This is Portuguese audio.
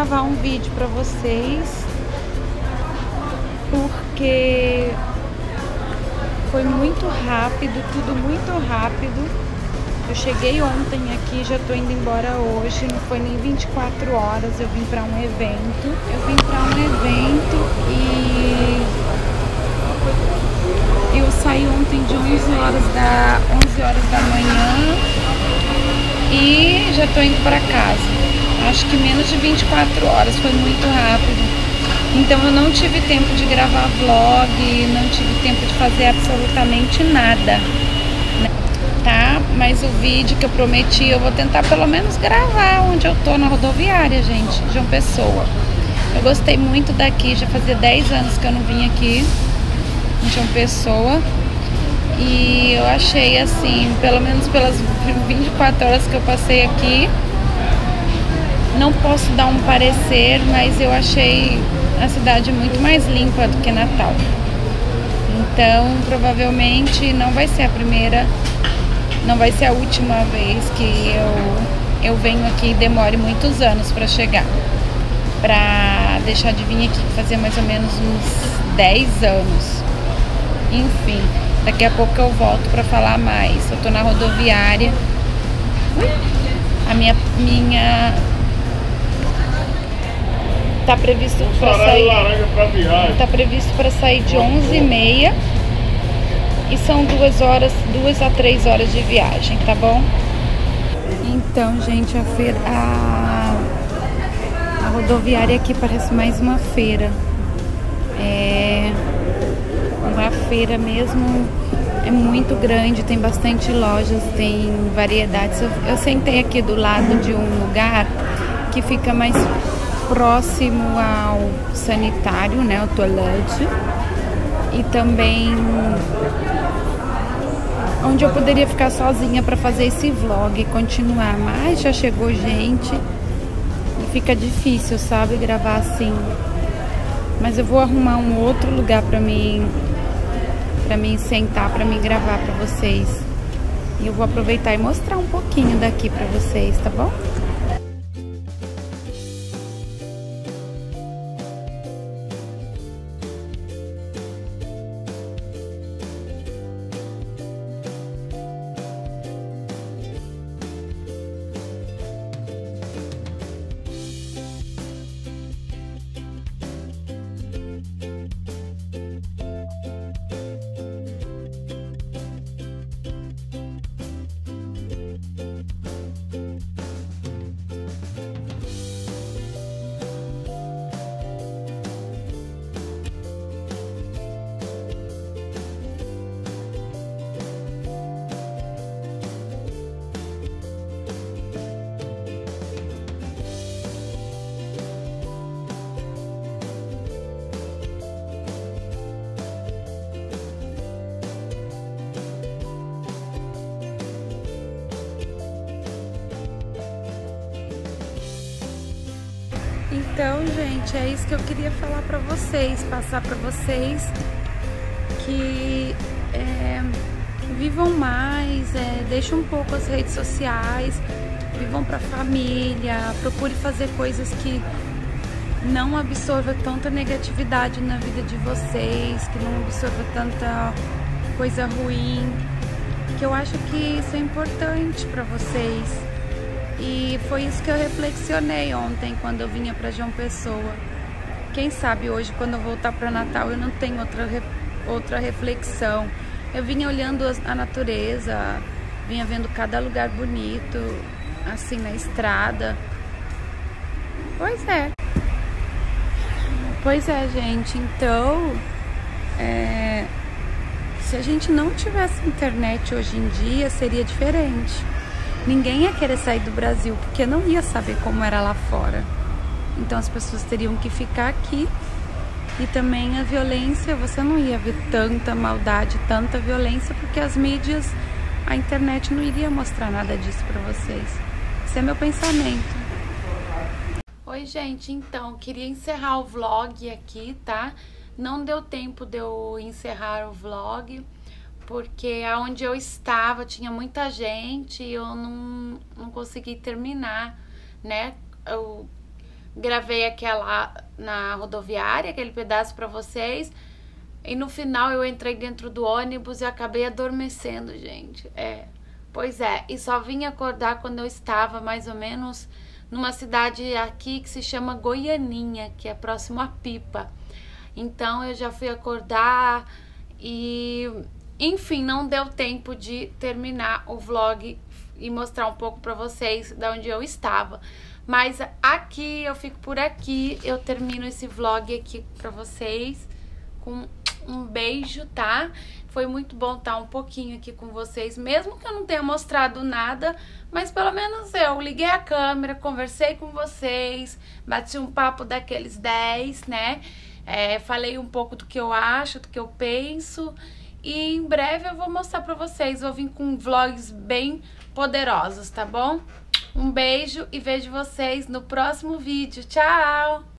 gravar um vídeo pra vocês, porque foi muito rápido, tudo muito rápido. Eu cheguei ontem aqui, já tô indo embora hoje, não foi nem 24 horas, eu vim pra um evento. E eu saí ontem de 11 horas da manhã e já tô indo pra casa. Acho que menos de 24 horas, foi muito rápido. Então eu não tive tempo de gravar vlog, não tive tempo de fazer absolutamente nada, tá? Mas o vídeo que eu prometi, eu vou tentar pelo menos gravar onde eu tô, na rodoviária, gente, de João Pessoa. Eu gostei muito daqui, já fazia 10 anos que eu não vim aqui em João Pessoa. E eu achei assim, pelo menos pelas 24 horas que eu passei aqui, não posso dar um parecer, mas eu achei a cidade muito mais limpa do que Natal. Então, provavelmente não vai ser a primeira, não vai ser a última vez que eu venho aqui e demore muitos anos para chegar. Para deixar de vir aqui, fazer mais ou menos uns 10 anos. Enfim, daqui a pouco eu volto para falar mais. Eu tô na rodoviária. A minha tá previsto para sair. Tá previsto para sair de 11h30 e são 2 a 3 horas de viagem, tá bom? Então, gente, a rodoviária aqui parece mais uma feira. É uma feira mesmo, é muito grande, tem bastante lojas, tem variedades. Eu sentei aqui do lado de um lugar que fica mais próximo ao sanitário, né, o toalete, e também onde eu poderia ficar sozinha para fazer esse vlog e continuar, mas já chegou gente e fica difícil, sabe, gravar assim. Mas eu vou arrumar um outro lugar para mim sentar, para mim gravar para vocês. E eu vou aproveitar e mostrar um pouquinho daqui para vocês, tá bom? Então, gente, é isso que eu queria falar pra vocês, passar pra vocês que vivam mais, deixem um pouco as redes sociais, vivam pra família, procure fazer coisas que não absorva tanta negatividade na vida de vocês, que não absorva tanta coisa ruim, que eu acho que isso é importante pra vocês. E foi isso que eu reflexionei ontem quando eu vinha para João Pessoa. Quem sabe hoje, quando eu voltar para Natal, eu não tenho outra reflexão. Eu vinha olhando a natureza, vinha vendo cada lugar bonito, assim, na estrada. Pois é, gente. Então, se a gente não tivesse internet hoje em dia, seria diferente. Ninguém ia querer sair do Brasil, porque não ia saber como era lá fora. Então as pessoas teriam que ficar aqui. E também a violência, você não ia ver tanta maldade, tanta violência, porque as mídias, a internet não iria mostrar nada disso pra vocês. Esse é meu pensamento. Oi, gente, então, queria encerrar o vlog aqui, tá? Não deu tempo de eu encerrar o vlog, porque aonde eu estava tinha muita gente e eu não consegui terminar, né? gravei aquela na rodoviária, aquele pedaço pra vocês. E no final eu entrei dentro do ônibus e acabei adormecendo, gente. Pois é, e só vim acordar quando eu estava mais ou menos numa cidade aqui que se chama Goianinha, que é próximo a Pipa. Então eu já fui acordar e, enfim, não deu tempo de terminar o vlog e mostrar um pouco pra vocês de onde eu estava. Mas aqui, eu fico por aqui, eu termino esse vlog aqui pra vocês com um beijo, tá? Foi muito bom estar um pouquinho aqui com vocês, mesmo que eu não tenha mostrado nada, mas pelo menos eu liguei a câmera, conversei com vocês, bati um papo daqueles 10, né? Falei um pouco do que eu acho, do que eu penso, e em breve eu vou mostrar pra vocês, vou vir com vlogs bem poderosos, tá bom? Um beijo e vejo vocês no próximo vídeo. Tchau!